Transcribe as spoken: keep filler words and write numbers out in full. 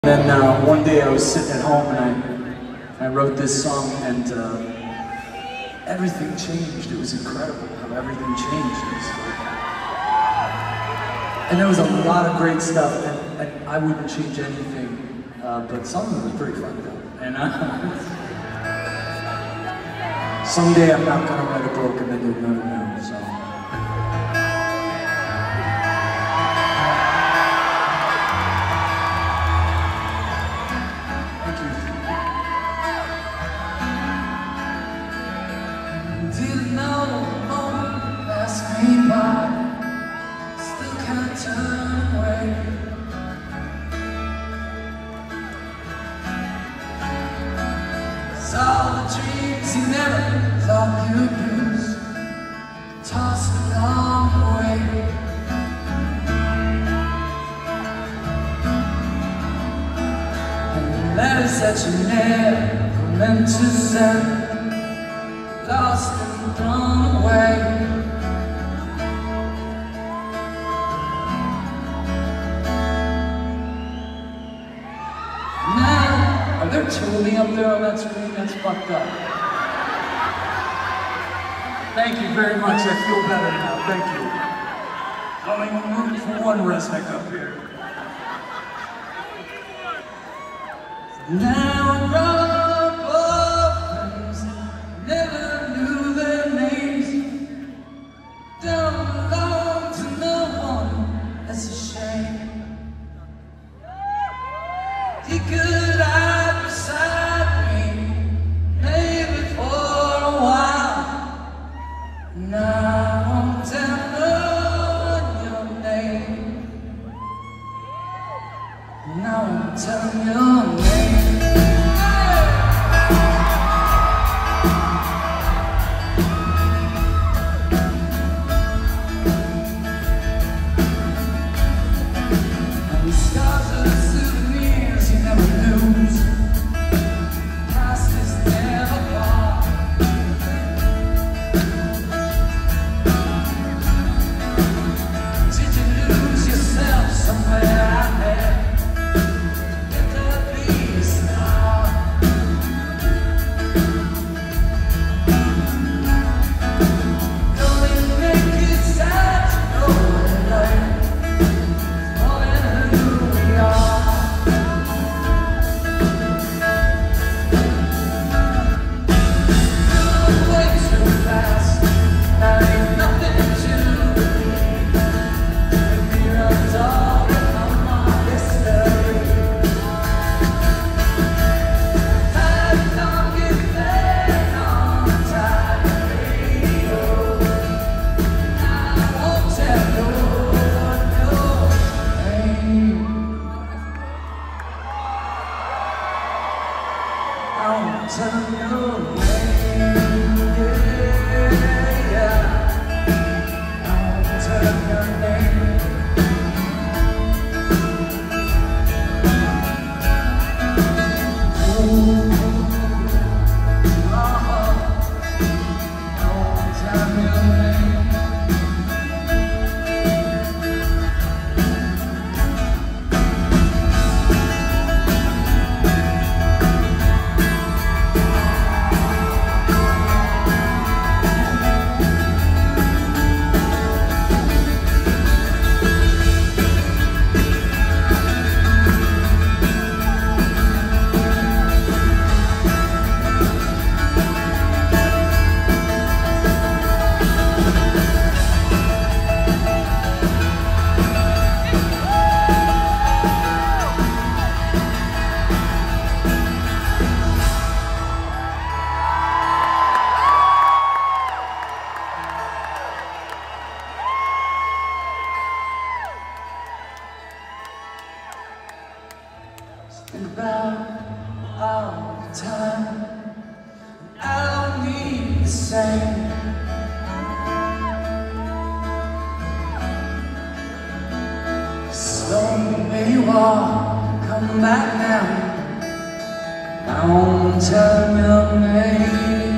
Then uh, one day I was sitting at home and I, I wrote this song, and uh, everything changed. It was incredible how everything changed. It was, and there was a lot of great stuff, and, and I wouldn't change anything, uh, but some of it was pretty fucked up. And uh, someday I'm not gonna write a book, and then you'll never know. So. Didn't know the moment passed me by, still can't turn away. Saw the dreams you never thought you'd lose, tossed along the way. And letters that you never meant to send, lost and thrown away. Now, are there two of me up there on that screen? That's fucked up. Thank you very much. I feel better now. Thank you. Only room for one redneck up here. Now I'm grown up, friends, never knew their names. Don't belong to no one, that's a shame. You could hide beside me, maybe for a while. Now I won't tell no one your name. Now I won't tell your name. I won't tell your name, yeah, yeah. I won't tell your name. Ooh, oh, I won't tell your name. Think about all the time, I don't need the same. Slow where you are, come back now. I won't tell your name.